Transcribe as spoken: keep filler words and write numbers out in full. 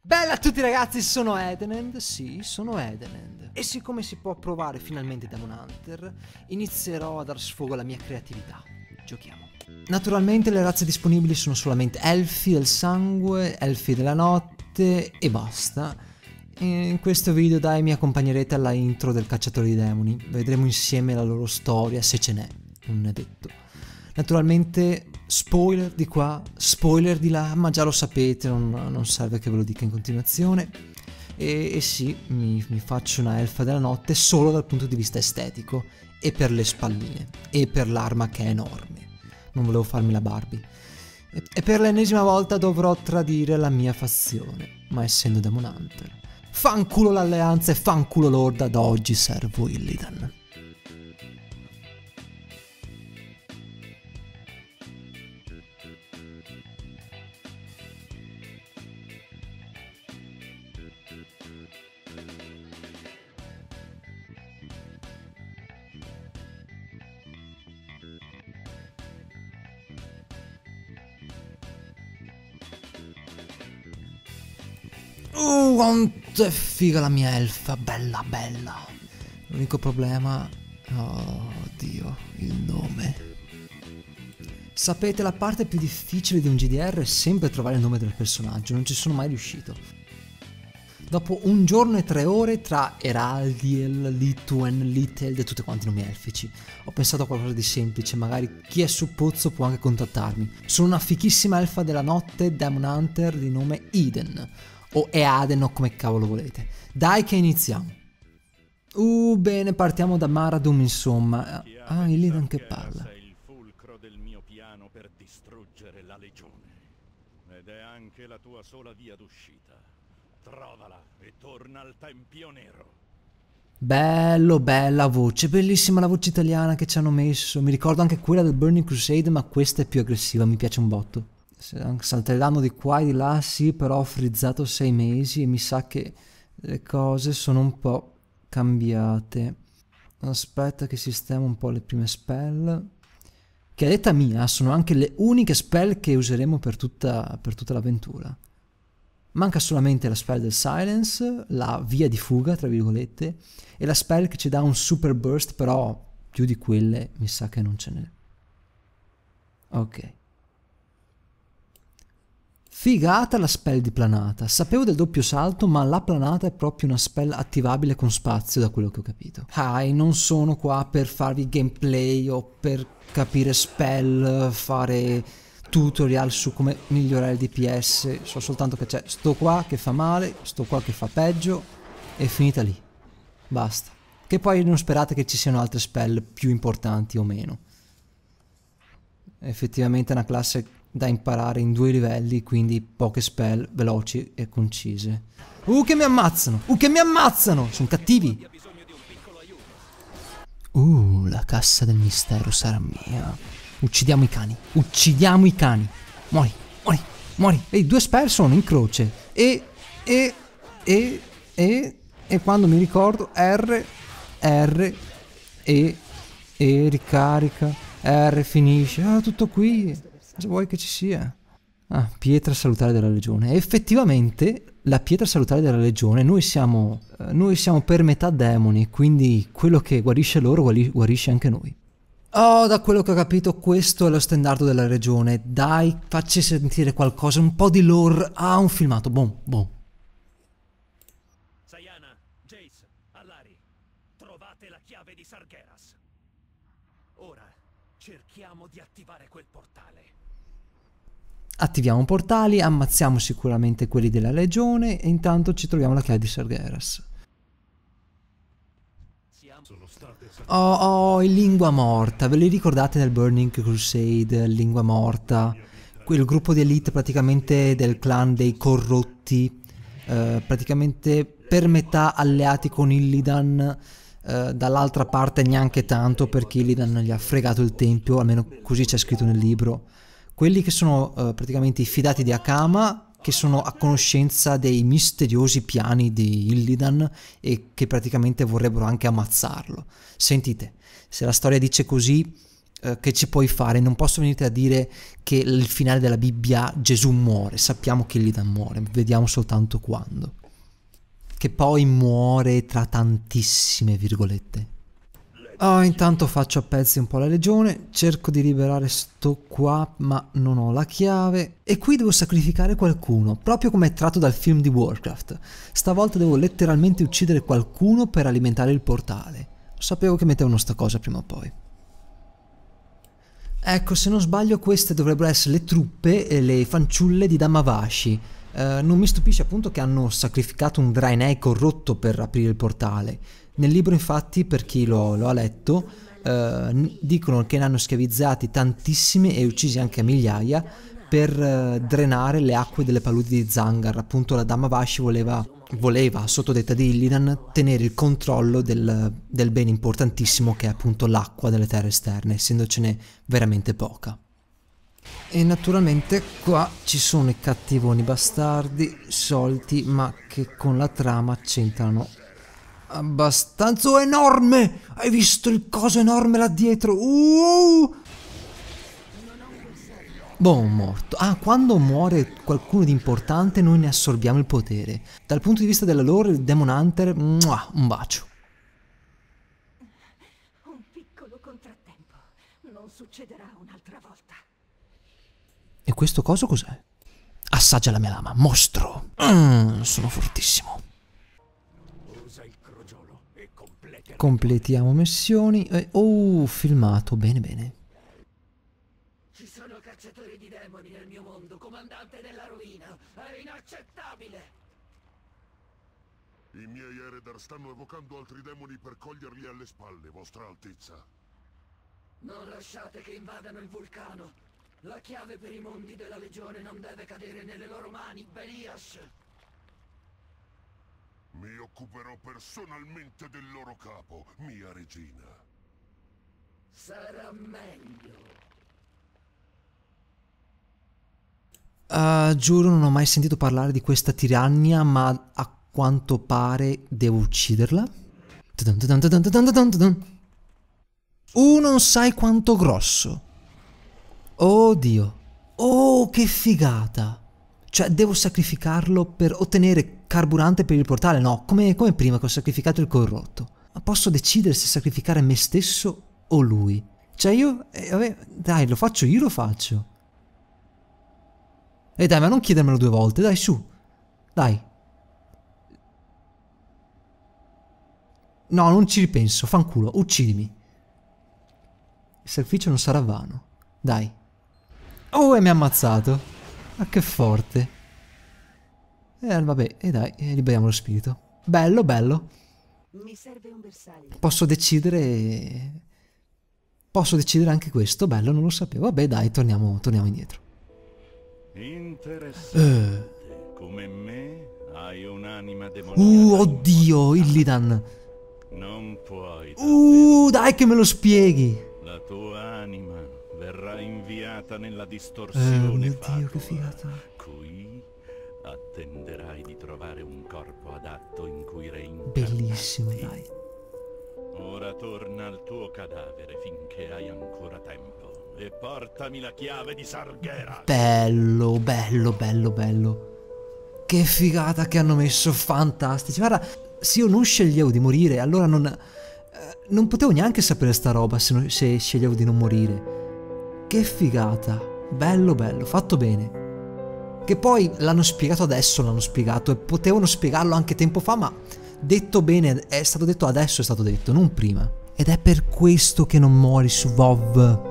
Bella a tutti ragazzi, sono Edenend, sì, sono Edenend. E siccome si può provare finalmente Demon Hunter, inizierò a dar sfogo alla mia creatività. Giochiamo. Naturalmente le razze disponibili sono solamente elfi del sangue, elfi della notte e basta. E in questo video dai mi accompagnerete alla intro del cacciatore di demoni. Vedremo insieme la loro storia, se ce n'è, non è detto. Naturalmente spoiler di qua, spoiler di là, ma già lo sapete, non, non serve che ve lo dica in continuazione. E, e sì, mi, mi faccio una elfa della notte solo dal punto di vista estetico, e per le spalline, e per l'arma che è enorme. Non volevo farmi la Barbie. E, e per l'ennesima volta dovrò tradire la mia fazione, ma essendo Demon Hunter. Fanculo l'alleanza e fanculo l'orda, da oggi servo Illidan. Uh, quanto è figa la mia elfa, bella bella. L'unico problema... Oh Dio, il nome. Sapete, la parte più difficile di un G D R è sempre trovare il nome del personaggio, non ci sono mai riuscito. Dopo un giorno e tre ore tra Eraldiel, Lituen, Liteld e tutti quanti i nomi elfici, ho pensato a qualcosa di semplice, magari chi è su Pozzo può anche contattarmi. Sono una fichissima elfa della notte, Demon Hunter di nome Eden. O Eaden o come cavolo volete. Dai che iniziamo. Uh, bene, partiamo da Maradum, insomma. Ah, Illidan che parla. Sei il fulcro del mio piano per distruggere la legione. Ed è anche la tua sola via d'uscita. Trovala e torna al Tempio Nero. Bello, bella voce, bellissima la voce italiana che ci hanno messo. Mi ricordo anche quella del Burning Crusade, ma questa è più aggressiva, mi piace un botto. Saltellando di qua e di là, sì, però ho frizzato sei mesi e mi sa che le cose sono un po' cambiate. Aspetta che sistemo un po' le prime spell, che a detta mia sono anche le uniche spell che useremo per tutta, per tutta l'avventura. Manca solamente la spell del silence, la via di fuga tra virgolette, e la spell che ci dà un super burst, però più di quelle mi sa che non ce n'è. Ok. Figata la spell di planata. Sapevo del doppio salto, ma la planata è proprio una spell attivabile con spazio, da quello che ho capito. Ah, e non sono qua per farvi gameplay o per capire spell, fare tutorial su come migliorare il D P S. So soltanto che c'è sto qua che fa male, sto qua che fa peggio, e finita lì. Basta. Che poi non sperate che ci siano altre spell più importanti o meno. Effettivamente è una classe da imparare in due livelli, quindi poche spell, veloci e concise. Uh, che mi ammazzano! Uh, che mi ammazzano! Sono cattivi! Uh, la cassa del mistero sarà mia. Uccidiamo i cani. Uccidiamo i cani. Muori, muori, muori. E i due spell sono in croce. E, e, e, e, e quando mi ricordo R, R, E, E, ricarica, R, finisce. Ah, tutto qui. Cosa vuoi che ci sia? Ah, pietra salutare della legione. Effettivamente la pietra salutare della legione, noi siamo, eh, noi siamo per metà demoni, quindi quello che guarisce loro guari guarisce anche noi. Oh, da quello che ho capito questo è lo standard della regione. Dai, facci sentire qualcosa, un po' di lore. Ah, un filmato, boom, boom. Sayana, Jace, Allari, trovate la chiave di Sargeras. Ora cerchiamo di attivare quel portale. Attiviamo portali, ammazziamo sicuramente quelli della legione e intanto ci troviamo la chiave di Sargeras. Oh, oh, il Lingua Morta, ve li ricordate nel Burning Crusade, il Lingua Morta? Quel gruppo di elite praticamente del clan dei corrotti, eh, praticamente per metà alleati con Illidan, eh, dall'altra parte neanche tanto perché Illidan gli ha fregato il tempio, almeno così c'è scritto nel libro. Quelli che sono uh, praticamente i fidati di Akama, che sono a conoscenza dei misteriosi piani di Illidan e che praticamente vorrebbero anche ammazzarlo. Sentite, se la storia dice così, eh, che ci puoi fare. Non posso venirti a dire che il finale della Bibbia Gesù muore, sappiamo che Illidan muore, vediamo soltanto quando. Che poi muore tra tantissime virgolette. Oh, intanto faccio a pezzi un po' la legione, cerco di liberare sto qua, ma non ho la chiave. E qui devo sacrificare qualcuno, proprio come è tratto dal film di Warcraft. Stavolta devo letteralmente uccidere qualcuno per alimentare il portale. Sapevo che mettevano sta cosa prima o poi. Ecco, se non sbaglio queste dovrebbero essere le truppe e le fanciulle di Damavashi. Uh, non mi stupisce appunto che hanno sacrificato un Draenei corrotto per aprire il portale. Nel libro infatti, per chi lo, lo ha letto, uh, dicono che ne hanno schiavizzati tantissimi e uccisi anche a migliaia per uh, drenare le acque delle paludi di Zangar. Appunto la Damavashi voleva, voleva sotto detta di Illidan, tenere il controllo del, del bene importantissimo che è appunto l'acqua delle terre esterne, essendocene veramente poca. E naturalmente qua ci sono i cattivoni bastardi, soliti, ma che con la trama c'entrano abbastanza. Oh, enorme! Hai visto il coso enorme là dietro? Uh! Boh, morto. Ah, quando muore qualcuno di importante noi ne assorbiamo il potere. Dal punto di vista della lore, il Demon Hunter, muah, un bacio. Un piccolo contrattempo. Non succederà un'altra volta. E questo coso cos'è? Assaggia la mia lama, mostro! Mm, sono fortissimo. Usa il crogiolo e completa. Completiamo missioni. Eh, oh, filmato, bene bene. Ci sono cacciatori di demoni nel mio mondo, comandante della rovina. È inaccettabile! I miei Eredar stanno evocando altri demoni per coglierli alle spalle, vostra altezza. Non lasciate che invadano il vulcano. La chiave per i mondi della Legione non deve cadere nelle loro mani, Belias. Mi occuperò personalmente del loro capo, mia regina. Sarà meglio. Uh, giuro non ho mai sentito parlare di questa tirannia, ma a quanto pare devo ucciderla. Uh, non sai quanto grosso. Oh Dio. Oh, che figata. Cioè, devo sacrificarlo per ottenere carburante per il portale? No, come, come prima che ho sacrificato il corrotto. Ma posso decidere se sacrificare me stesso o lui. Cioè io... Eh, vabbè, dai, lo faccio io, lo faccio. E dai, ma non chiedermelo due volte, dai, su. Dai. No, non ci ripenso, fanculo, uccidimi. Il sacrificio non sarà vano. Dai. Oh, e mi ha ammazzato. Ma che forte. Eh, vabbè, e dai, eh, liberiamo lo spirito. Bello, bello. Mi serve un bersaglio. Posso decidere... Posso decidere anche questo, bello, non lo sapevo. Vabbè, dai, torniamo, torniamo indietro. Interessante. Eh. Come me hai un'anima demoniaca. Uh, oddio, Illidan. Non puoi. Uh, dai che me lo spieghi. La tua anima verrà inviata nella Eh, distorsione mio Dio, fatua. che figata. Qui attenderai di trovare un corpo adatto in cui reincarnarti. Bellissimo, dai. Ora torna al tuo cadavere finché hai ancora tempo e portami la chiave di Sargeras. Bello, bello, bello, bello. Che figata che hanno messo, fantastici. Guarda, se io non sceglievo di morire, allora non... Eh, non potevo neanche sapere sta roba se, non, se sceglievo di non morire. Che figata. Bello, bello, fatto bene. Che poi l'hanno spiegato adesso, l'hanno spiegato, e potevano spiegarlo anche tempo fa, ma detto bene, è stato detto adesso, è stato detto, non prima. Ed è per questo che non muori su WoW.